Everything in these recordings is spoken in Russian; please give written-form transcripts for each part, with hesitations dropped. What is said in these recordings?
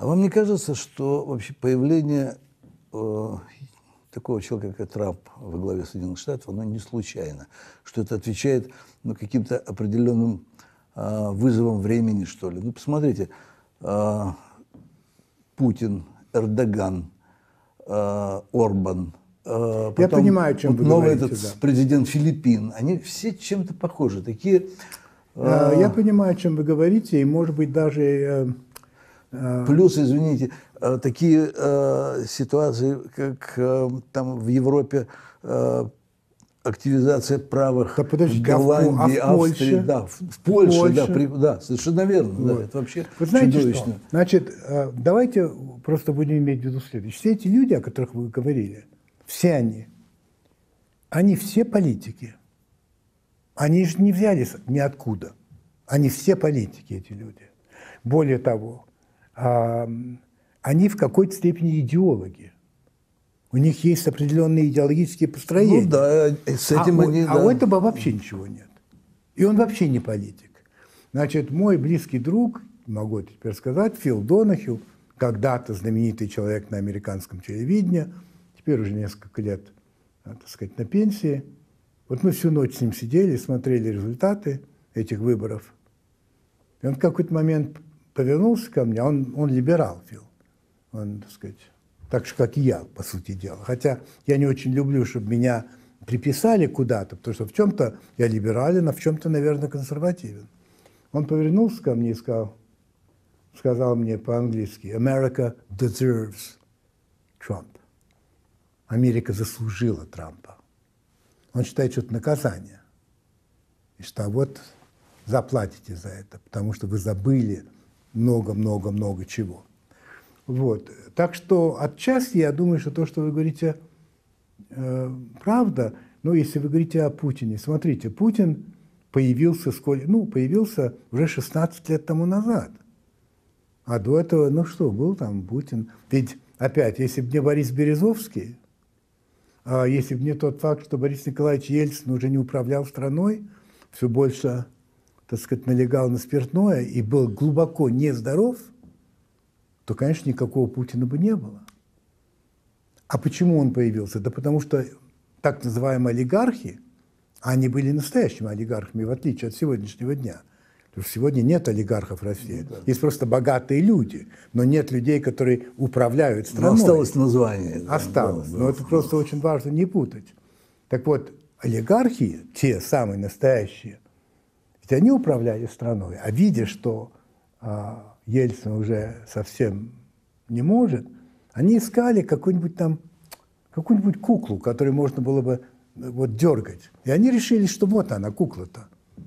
А вам не кажется, что вообще появление такого человека, как Трамп, во главе Соединенных Штатов, оно не случайно, что это отвечает каким-то определенным вызовам времени, что ли? Ну, посмотрите, Путин, Эрдоган, Орбан, потом я понимаю, о чем вы новый говорите, этот президент Филиппин, они все чем-то похожи, такие... Я понимаю, о чем вы говорите, и, может быть, даже... Плюс, извините, такие ситуации, как там в Европе активизация правых в Голландии, Австрии, да, в Польше, да, совершенно верно, вот. Да, это вообще вы знаете чудовищно. Что? Значит, давайте просто будем иметь в виду следующее. Все эти люди, о которых вы говорили, все они все политики. Они же не взялись ниоткуда. Они все политики, эти люди. Более того, они в какой-то степени идеологи. У них есть определенные идеологические построения. Ну да, с этим они... А у этого вообще ничего нет. И он вообще не политик. Значит, мой близкий друг, могу это теперь сказать, Фил Донахью, когда-то знаменитый человек на американском телевидении, теперь уже несколько лет, так сказать, на пенсии. Вот мы всю ночь с ним сидели, смотрели результаты этих выборов. И он в какой-то момент повернулся ко мне, он либерал, Фил. Он, так сказать, так же, как и я, по сути дела. Хотя я не очень люблю, чтобы меня приписали куда-то, потому что в чем-то я либерален, а в чем-то, наверное, консервативен. Он повернулся ко мне и сказал мне по-английски: «America deserves Trump». Америка заслужила Трампа. Он считает, что это наказание. И что вот заплатите за это, потому что вы забыли много-много-много чего. Вот. Так что отчасти я думаю, что то, что вы говорите, правда. Но если вы говорите о Путине, смотрите, Путин появился уже 16 лет тому назад. А до этого, был там Путин. Ведь опять, если бы не Борис Березовский, если бы не тот факт, что Борис Николаевич Ельцин уже не управлял страной, все больше, так сказать, налегал на спиртное и был глубоко нездоров, то, конечно, никакого Путина бы не было. А почему он появился? Да потому что так называемые олигархи, они были настоящими олигархами, в отличие от сегодняшнего дня. Потому что сегодня нет олигархов в России. Да. Есть просто богатые люди, но нет людей, которые управляют страной. Но осталось название. Осталось. Но это просто очень важно не путать. Так вот, олигархи, те самые настоящие, ведь они управляли страной, а видя, что Ельцин уже совсем не может, они искали какую-нибудь куклу, которую можно было бы дергать. И они решили, что вот она, кукла-то.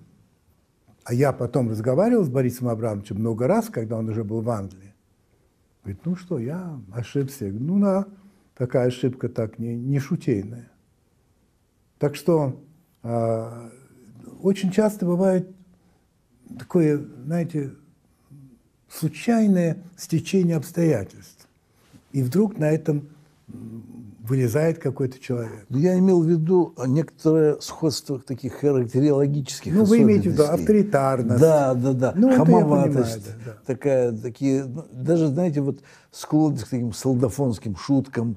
А я потом разговаривал с Борисом Абрамовичем много раз, когда он уже был в Англии. Говорит, я ошибся. Да, такая ошибка так не шутейная. Так что очень часто бывает такое, знаете, случайное стечение обстоятельств. И вдруг на этом вылезает какой-то человек. Я имел в виду некоторое сходство таких характерологических особенностей. Вы имеете в виду авторитарность. Да. Хамоватость. Такие, даже, знаете, склонность к таким солдафонским шуткам,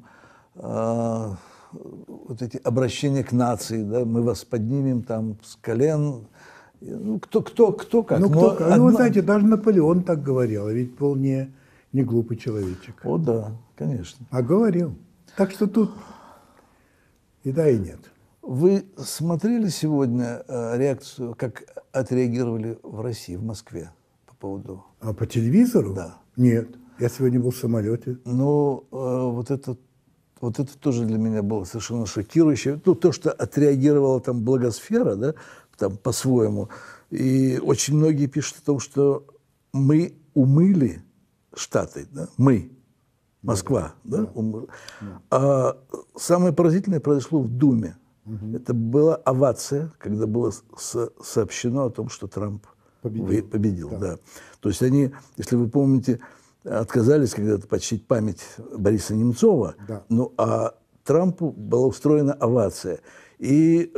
эти обращения к нации, да, мы вас поднимем там с колен. Кто как. Знаете, даже Наполеон так говорил, ведь был не глупый человечек. О, да, конечно. А говорил. Так что тут и да, и нет. Вы смотрели сегодня реакцию, как отреагировали в России, в Москве по поводу... А по телевизору? Да. Нет. Я сегодня был в самолете. Вот это тоже для меня было совершенно шокирующе. То, что отреагировала там благосфера, да, там по-своему. И очень многие пишут о том, что мы умыли Штаты, да, мы. Москва, да? А самое поразительное произошло в Думе. Это была овация, когда было сообщено о том, что Трамп победил. Да. То есть они, если вы помните, отказались когда-то почтить память Бориса Немцова, а Трампу была устроена овация. И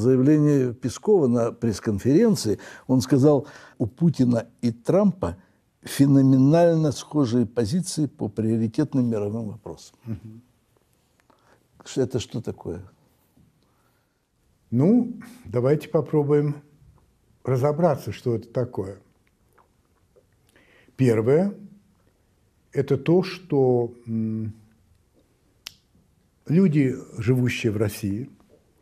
заявление Пескова на пресс-конференции, он сказал, у Путина и Трампа феноменально схожие позиции по приоритетным мировым вопросам. Это что такое? Ну, давайте попробуем разобраться, что это такое. Первое – это то, что люди, живущие в России,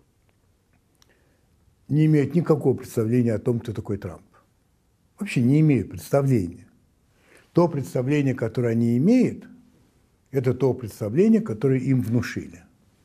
не имеют никакого представления о том, кто такой Трамп. Вообще не имеют представления. То представление, которое они имеют, это то представление, которое им внушили.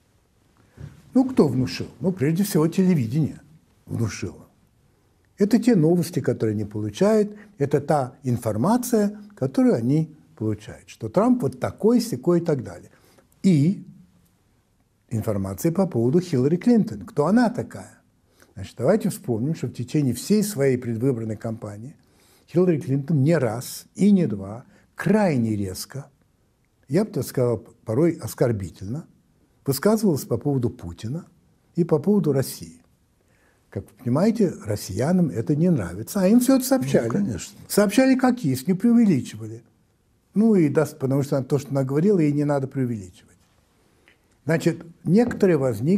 Ну, кто внушил? Ну, прежде всего, телевидение внушило. Это те новости, которые они получают, это та информация, которую они получают, что Трамп вот такой, сякой и так далее. И информация по поводу Хиллари Клинтон. Кто она такая? Значит, давайте вспомним, что в течение всей своей предвыборной кампании Хиллари Клинтон не раз и не два крайне резко, я бы так сказал, порой оскорбительно, высказывалась по поводу Путина и по поводу России. Как вы понимаете, россиянам это не нравится, а им все это сообщали. Ну, конечно. Сообщали как есть, не преувеличивали. Ну и потому что то, что она говорила, ей не надо преувеличивать. Значит, некоторое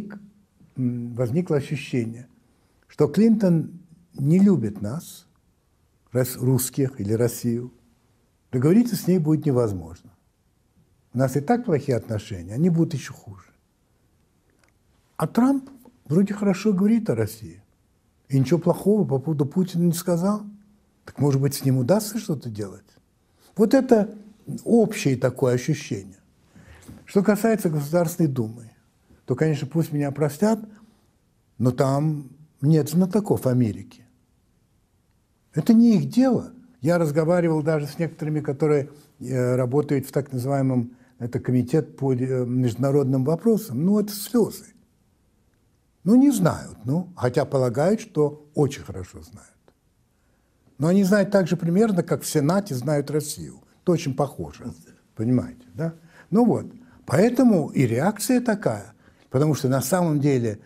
возникло ощущение, что Клинтон не любит нас, русских или Россию. Договориться с ней будет невозможно. У нас и так плохие отношения, они будут еще хуже. А Трамп вроде хорошо говорит о России. И ничего плохого по поводу Путина не сказал. Так, может быть, с ним удастся что-то делать? Вот это общее такое ощущение. Что касается Государственной Думы, то, конечно, пусть меня простят, но там нет знатоков Америки. Это не их дело. Я разговаривал даже с некоторыми, которые работают в так называемом комитет по международным вопросам. Ну, это слезы. Ну, не знают, хотя полагают, что очень хорошо знают. Но они знают так же примерно, как в Сенате знают Россию. Это очень похоже, понимаете, да? Ну вот, поэтому и реакция такая, потому что на самом деле,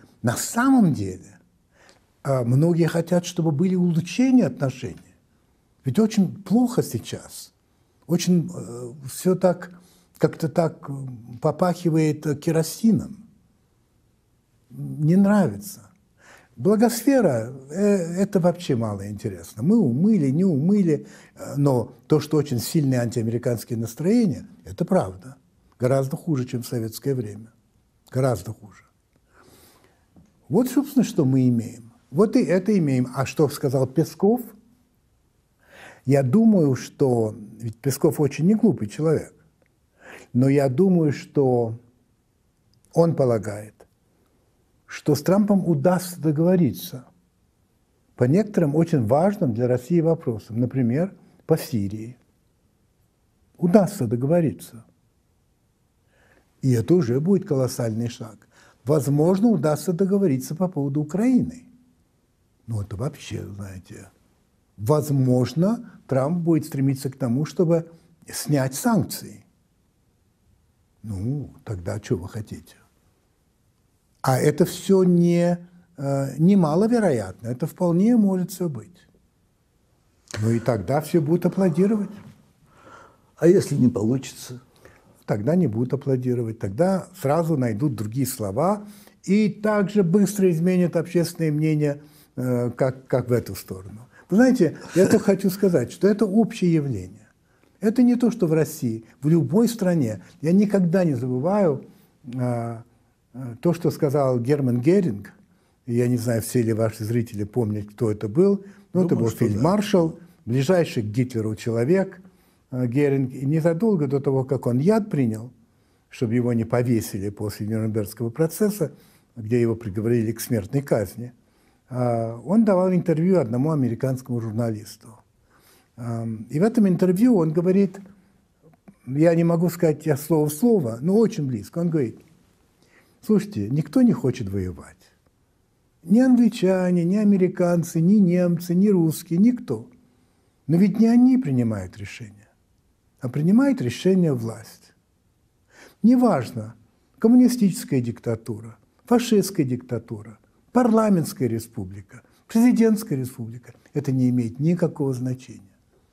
многие хотят, чтобы были улучшения отношений. Ведь очень плохо сейчас, очень все так, как-то так попахивает керосином. Не нравится. Благосфера – это вообще мало интересно. Мы умыли, не умыли, но то, что очень сильные антиамериканские настроения – это правда. Гораздо хуже, чем в советское время. Гораздо хуже. Вот, собственно, что мы имеем. Вот и это имеем. А что сказал Песков? Я думаю, что… Ведь Песков очень неглупый человек. Но я думаю, что он полагает, что с Трампом удастся договориться по некоторым очень важным для России вопросам. Например, по Сирии. Удастся договориться. И это уже будет колоссальный шаг. Возможно, удастся договориться по поводу Украины. Ну, это вообще, знаете… Возможно, Трамп будет стремиться к тому, чтобы снять санкции. Ну, тогда что вы хотите? А это все не маловероятно, это вполне может все быть. Ну и тогда все будут аплодировать. А если не получится? Тогда не будут аплодировать, тогда сразу найдут другие слова и также быстро изменят общественное мнение, как в эту сторону. Вы знаете, я только хочу сказать, что это общее явление. Это не то, что в России, в любой стране. Я никогда не забываю то, что сказал Герман Геринг. Я не знаю, все ли ваши зрители помнят, кто это был. Но это был фельдмаршал, ближайший к Гитлеру человек Геринг. И незадолго до того, как он яд принял, чтобы его не повесили после Нюрнбергского процесса, где его приговорили к смертной казни, он давал интервью одному американскому журналисту. И в этом интервью он говорит, я не могу сказать слово в слово, но очень близко. Он говорит: слушайте, никто не хочет воевать. Ни англичане, ни американцы, ни немцы, ни русские, никто. Но ведь не они принимают решения, а принимает решение власть. Неважно, коммунистическая диктатура, фашистская диктатура, парламентская республика, президентская республика. Это не имеет никакого значения.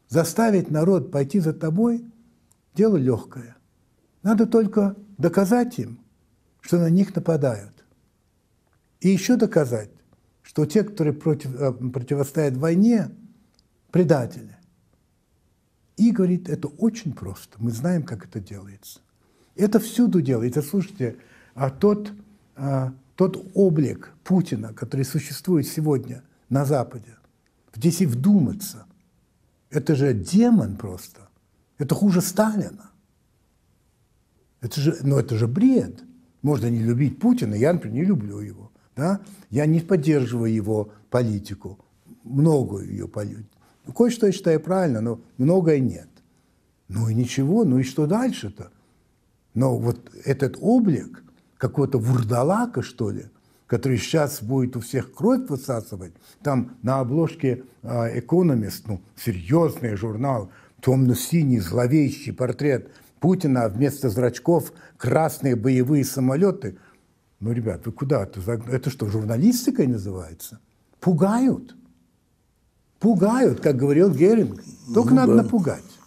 заставить народ пойти за тобой – дело легкое. Надо только доказать им, что на них нападают. И еще доказать, что те, которые противостоят войне, предатели. И, говорит, это очень просто. Мы знаем, как это делается. Это всюду делается. Слушайте, тот облик Путина, который существует сегодня на Западе, если вдуматься, это же демон просто. Это хуже Сталина. Это же бред. Можно не любить Путина, я, например, не люблю его. Да? Я не поддерживаю его политику, многое ее политику. Кое-что я считаю правильно, но многое нет. Ну и ничего, ну и что дальше-то? Но вот этот облик какого-то вурдалака, что ли, который сейчас будет у всех кровь высасывать, там на обложке «Экономист», ну, серьезный журнал, темно-синий, зловещий портрет Путина, а вместо зрачков красные боевые самолеты. Ну, ребят, вы куда? Это что, журналистикой называется? Пугают. Пугают, как говорил Геринг. Только надо напугать.